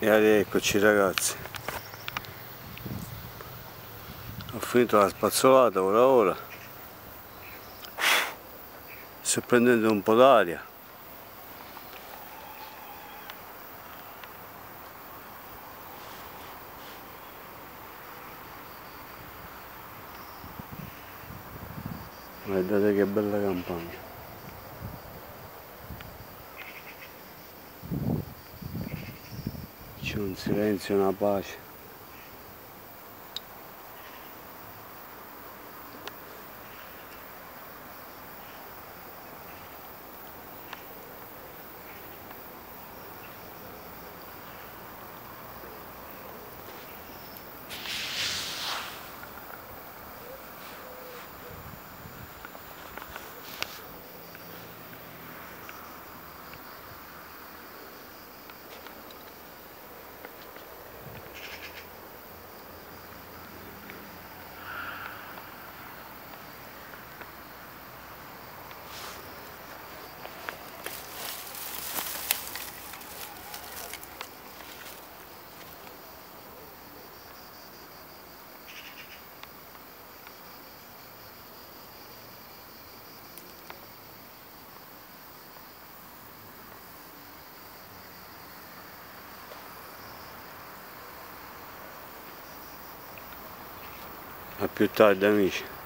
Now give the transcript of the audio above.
E eccoci ragazzi, ho finito la spazzolata ora, sto prendendo un po' d'aria. Guardate che bella campagna. C'è un silenzio, una pace. A più tardi amici.